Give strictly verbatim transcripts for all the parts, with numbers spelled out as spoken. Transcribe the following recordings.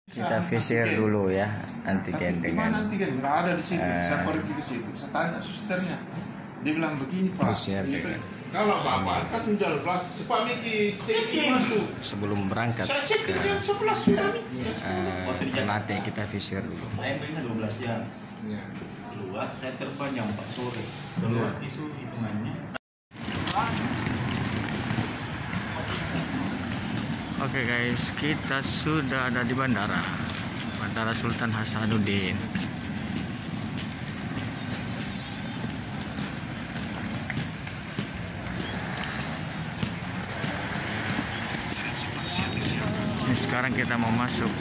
Kita visir dulu ya antigen dengan antigen nggak ada di situ. Uh, saya pergi ke situ, saya tanya susternya, dia bilang begini Pak. Kalau bapak kan udah kelas cepat Miki cekin masuk. Sebelum berangkat saya cek ke jam sebelas sudah uh, Ternate kita visir dulu. Saya berinya dua belas jam. Ya. Keluar saya terbang jam empat sore. Keluar itu hitungannya. Oke okay guys, kita sudah ada di bandara Bandara Sultan Hasanuddin. Ini sekarang kita mau masuk.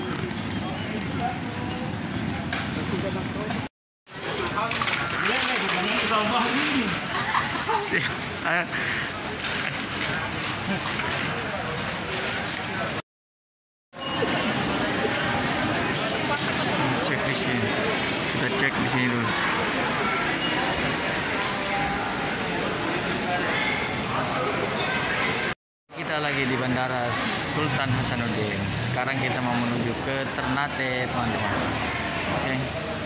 Cek di sini. Kita cek di sini dulu. Kita lagi di Bandara Sultan Hasanuddin. Sekarang kita mau menuju ke Ternate, teman-teman. Oke. Okay.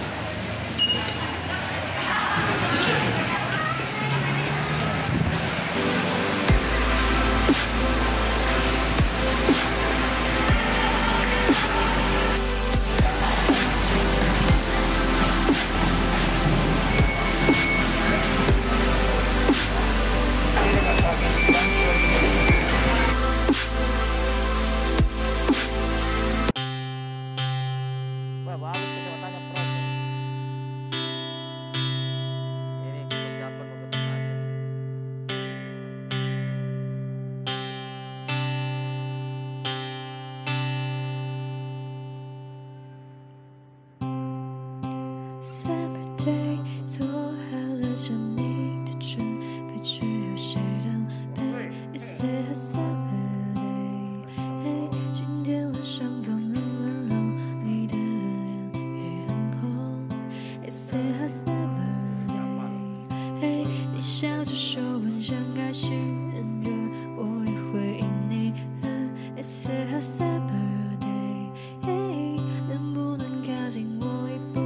Saturday， 做好了着你的准备，只有谁当陪 ？It's a Saturday， 嘿，今天晚上风很温柔，你的脸也很红。It's a Saturday， 嘿，你笑着说晚上开始很热，我也会因你冷。It's a Saturday， 嘿，能不能靠近我？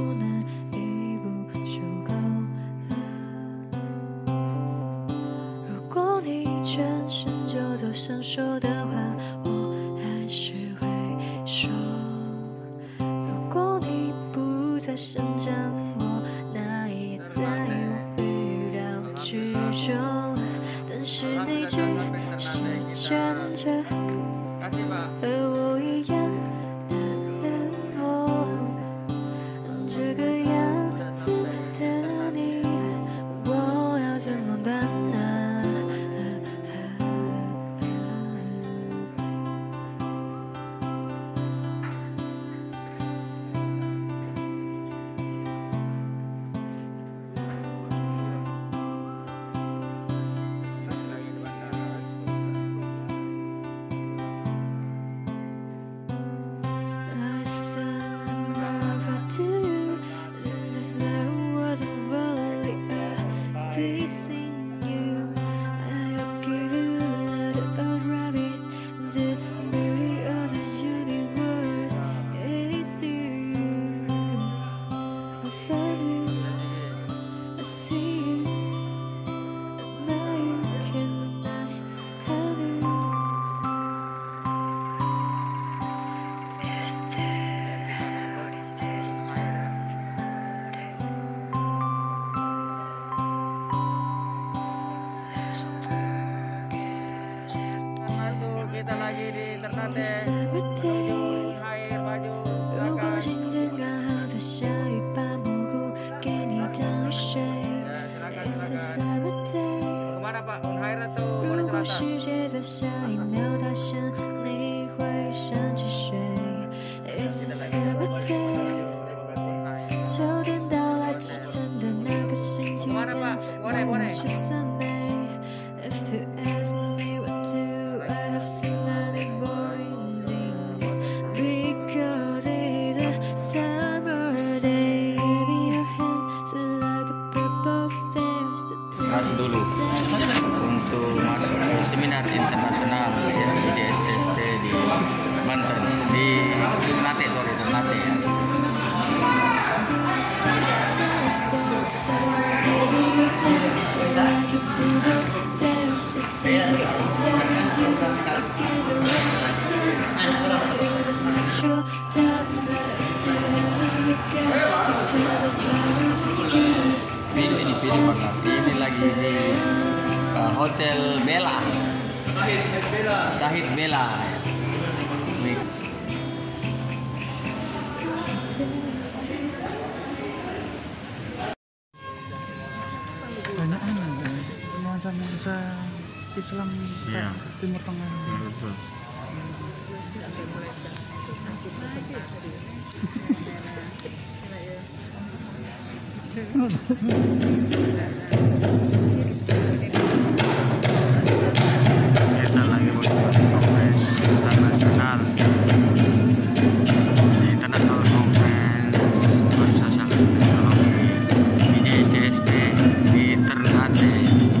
转身就走，想说的话我还是会说。如果你不在身旁，我那也在预料之中。但是你只是站着，和我一样的脸红，这个样子的你，我要怎么办呢？ Kita lagi di Ternate. Kemana Pak? Unhair atau Bandara Selatan? Kemana Pak? Boleh, boleh. Dulu untuk masuk ke seminar internasional ya di S C S D di Banten di Ternate. sorry Ternate ya. Ini ini pilih banget. Ini lagi di uh, Hotel Bella. Sahid Bella. Sahid Bella. Nih. Banyak nuansa-nuansa Islam Iya. Timur Tengah. Betul. Kita lagi mengikuti kongres internasional International Conference Organisasi Teknologi I D C S T di Ternate.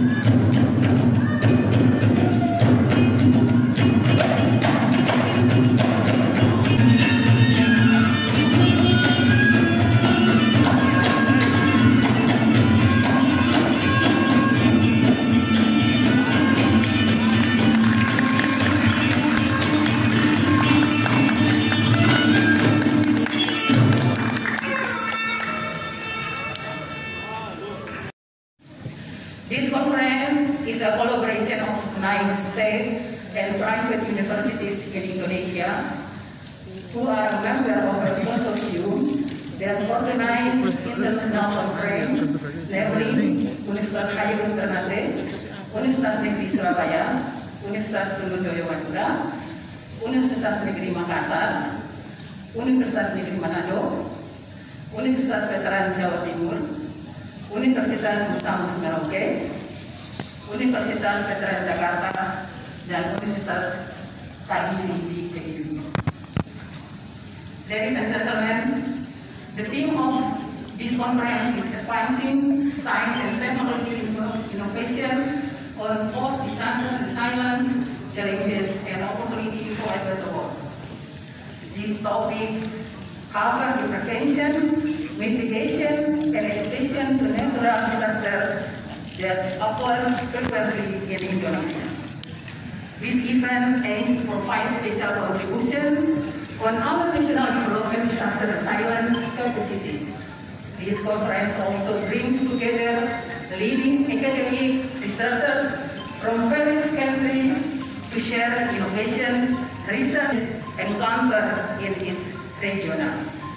This conference is a collaboration of nine state and private universities in Indonesia who are a member of a consortium that organize international conference, namely Universitas Hayyun Ternate, Universitas Negeri Surabaya, Universitas Trunojoyo Madura, Universitas Negeri Makassar, Universitas Negeri Manado, Universitas Veteran Jawa Timur, Universitas Mustamus Merauke, Universitas Veteran Jakarta, dan Universitas Kadiri di Kediri. Ladies and gentlemen, the theme of this conference is advancing science and technology innovation on post-disaster resilience, challenges and opportunities for the world. This topic covers the prevention, mitigation, and adaptation to natural disasters that occur frequently in Indonesia. This event aims to provide special contribution on our national development disaster resilience capacity. This conference also brings together leading academic researchers from various countries to share innovation, research, and counter in its regional.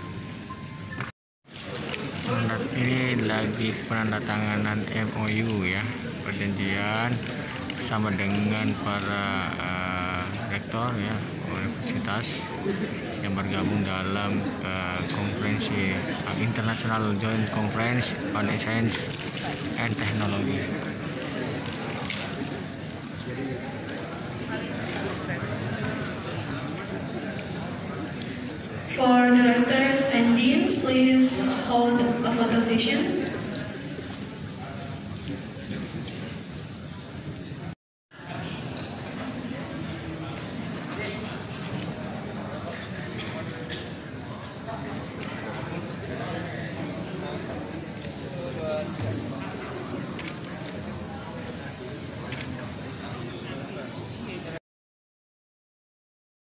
Ini lagi penandatanganan M O U ya, perjanjian bersama dengan para uh, rektor ya universitas yang bergabung dalam uh, konferensi uh, International Joint Conference on Science and Technology. For directors and deans, please hold a photo session.